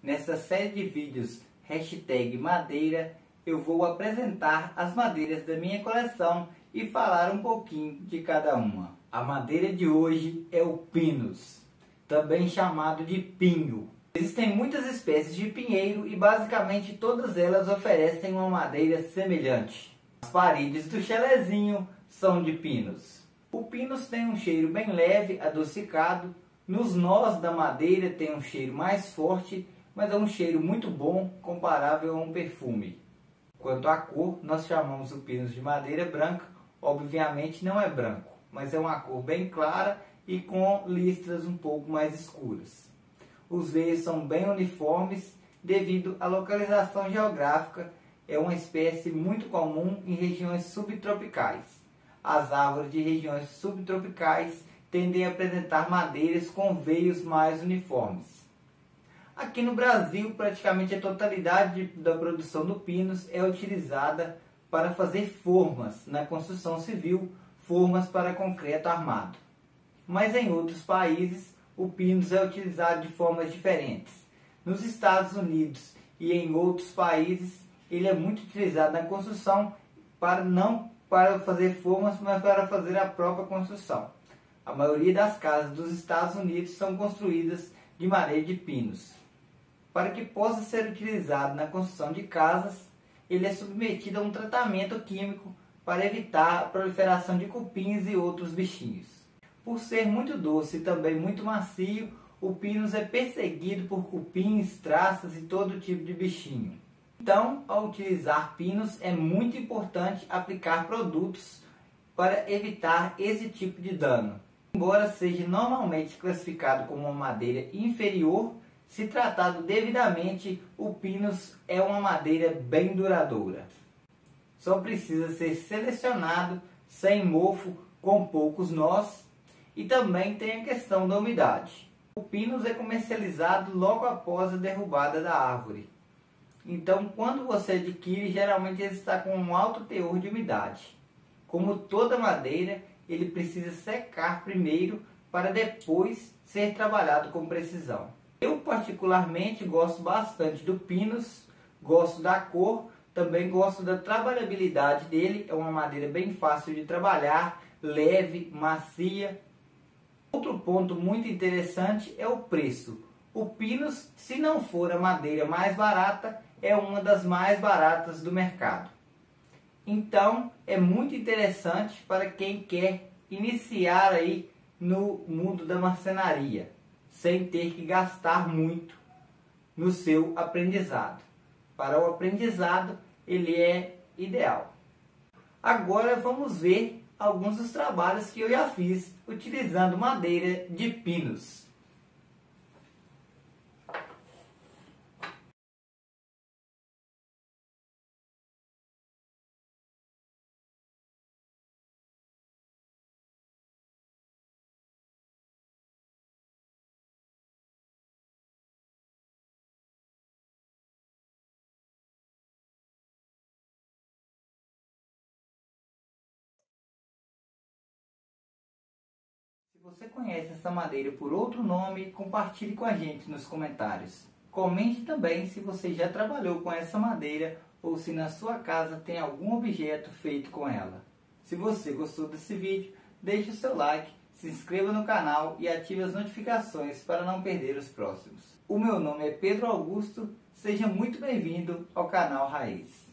Nessa série de vídeos #madeira, eu vou apresentar as madeiras da minha coleção e falar um pouquinho de cada uma. A madeira de hoje é o pinus, também chamado de pinho. Existem muitas espécies de pinheiro e basicamente todas elas oferecem uma madeira semelhante. As paredes do chalezinho são de pinus. O pinus tem um cheiro bem leve, adocicado. Nos nós da madeira tem um cheiro mais forte, mas é um cheiro muito bom, comparável a um perfume. Quanto à cor, nós chamamos o pinus de madeira branca. Obviamente não é branco, mas é uma cor bem clara e com listras um pouco mais escuras. Os veios são bem uniformes devido à localização geográfica. É uma espécie muito comum em regiões subtropicais. As árvores de regiões subtropicais tendem a apresentar madeiras com veios mais uniformes. Aqui no Brasil, praticamente a totalidade da produção do pinus é utilizada para fazer formas na construção civil, formas para concreto armado. Mas em outros países, o pinus é utilizado de formas diferentes. Nos Estados Unidos e em outros países, ele é muito utilizado na construção, não para fazer formas, mas para fazer a própria construção. A maioria das casas dos Estados Unidos são construídas de madeira de pinus. Para que possa ser utilizado na construção de casas, ele é submetido a um tratamento químico para evitar a proliferação de cupins e outros bichinhos. Por ser muito doce e também muito macio, o pinus é perseguido por cupins, traças e todo tipo de bichinho. Então, ao utilizar pinus, é muito importante aplicar produtos para evitar esse tipo de dano. Embora seja normalmente classificado como uma madeira inferior, se tratado devidamente, o pinus é uma madeira bem duradoura. Só precisa ser selecionado, sem mofo, com poucos nós, e também tem a questão da umidade. O pinus é comercializado logo após a derrubada da árvore. Então, quando você adquire, geralmente ele está com um alto teor de umidade. Como toda madeira, ele precisa secar primeiro para depois ser trabalhado com precisão. Eu particularmente gosto bastante do pinus, gosto da cor, também gosto da trabalhabilidade dele. É uma madeira bem fácil de trabalhar, leve, macia. Outro ponto muito interessante é o preço. O pinus, se não for a madeira mais barata, é uma das mais baratas do mercado. Então, é muito interessante para quem quer iniciar aí no mundo da marcenaria, sem ter que gastar muito no seu aprendizado. Para o aprendizado, ele é ideal. Agora vamos ver alguns dos trabalhos que eu já fiz utilizando madeira de pinus. Se você conhece essa madeira por outro nome, compartilhe com a gente nos comentários. Comente também se você já trabalhou com essa madeira ou se na sua casa tem algum objeto feito com ela. Se você gostou desse vídeo, deixe o seu like, se inscreva no canal e ative as notificações para não perder os próximos. O meu nome é Pedro Augusto, seja muito bem-vindo ao canal Raiz.